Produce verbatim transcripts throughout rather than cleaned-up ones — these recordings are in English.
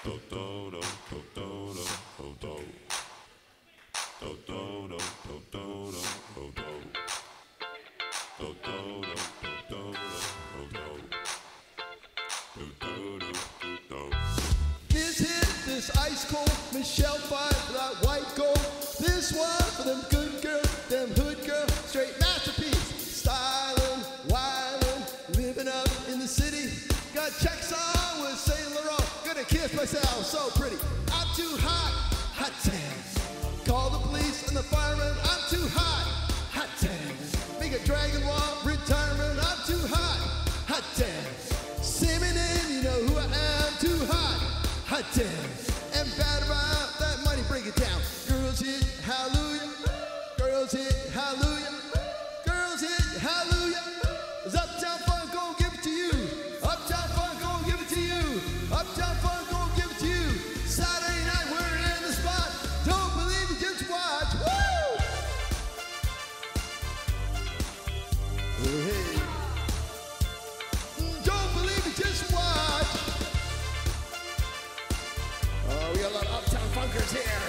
This hit, this ice cold, Michelle fight that white gold. This one for them good girls, them hood girls, straight masterpiece. Stylin', wildin', living up in the city. Got checks on with Saint Laurent, gonna kiss myself, so pretty. I'm too hot, hot damn. Call the police and the firemen, I'm too hot, hot damn. Make a dragon walk, retirement, I'm too hot, hot damn. Say my name, you know who I am, too hot, hot damn. And bad about that money, break it down. Girls hit hallelujah, girls hit hallelujah, girls hit hallelujah. Is Uptown Funk gon' give it to you? Uptown Funk gon' give it to you. Uptown Funk gon' give it to you. Saturday night we're in the spot. Don't believe it, just watch. Woo! Oh, hey. Don't believe it, just watch. Oh, we got a lot of Uptown Funkers here.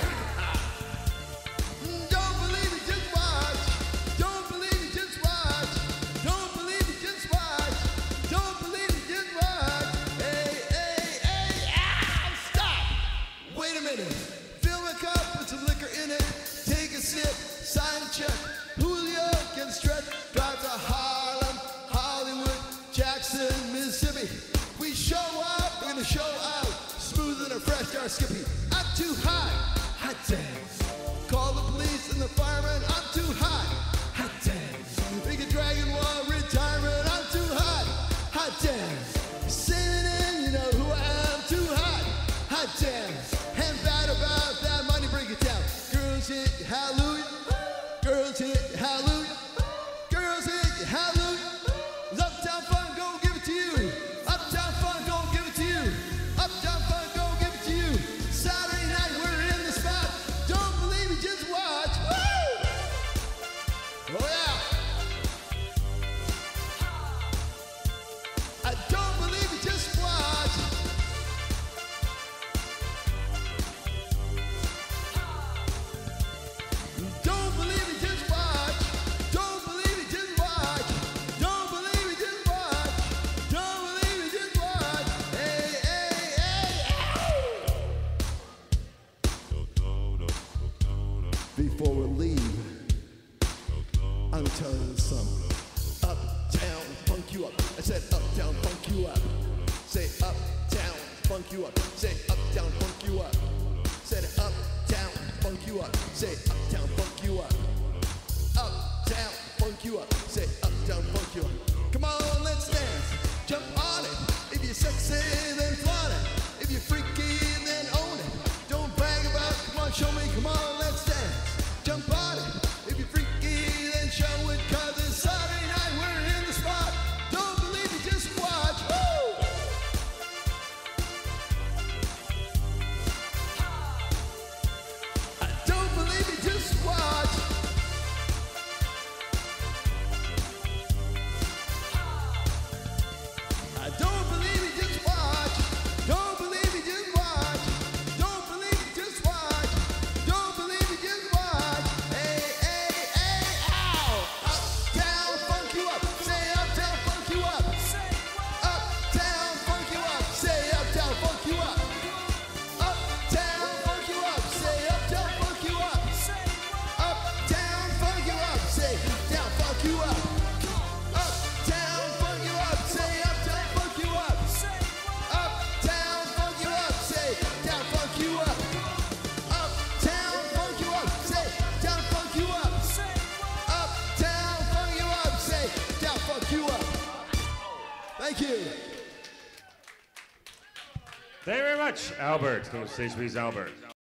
Don't believe it, just watch. Don't believe it, just watch. Don't believe it, just watch. Don't believe it, just watch. Hey, hey, hey, ow, stop. Wait a minute. Fill a cup, put some liquor in it. Take a sip, sign a check. Julio gets stretched, drive to Harlem, Hollywood, Jackson, Mississippi. We show up, we're gonna show out. Smooth and a fresh car Skippy. I'm too hot, hot damn. Call the police and the firemen, I'm too hot, hot damn. Make a dragon wall retirement, I'm too hot, hot damn. Singing in, you know who I am, too hot, hot damn. And bad about that money, break it down. Girls hit hallelujah, girls hit hallelujah, girls hit hallelujah. Is Uptown Funk gon' give it to you? Uptown Funk gon' give it to you. Uptown Funk gon' give it to you. Saturday night we're in the spot. Don't believe it, just watch. Woo! Oh yeah. I don't believe it, just watch. Don't believe it, just watch. Don't believe it, just watch. Don't believe it, just watch. Don't believe it, just watch. Hey, hey, hey, ow! Before we leave, I'm telling you something. Uptown funk you up. I said uptown funk you up. Say uptown funk you up. Say uptown funk you up. Said uptown funk you up. Say uptown funk you up. Uptown funk you up. Say uptown funk you up. Come on, let's dance. Jump on it. If you're sexy, then flaunt it. If you're freaky, then own it. Don't brag about it. Come on, show me. Come on, let's dance. Jump on it. If you're freaky, then show it. Cause it's Saturday night, we're in the spot. Don't believe it, just watch. Woo! I don't believe it, just watch. I don't believe it, just watch. Don't believe it, just watch. Don't believe it, just watch. Don't believe it, just watch. Hey, hey, hey, ow! Uptown funk you up. Say uptown funk you up. Uptown funk you up. Say uptown funk you up. Uptown funk you up. Say uptown funk you up. Uptown funk you up. Say down funk you up. Uptown funk you up. Say uptown funk you up. Uptown funk you up. Say down funk you up. Uptown funk you up. Say down funk you up. Uptown funk you up. Say down funk you up. Thank you. Thank you very much, Albert. Don't stage please, Albert.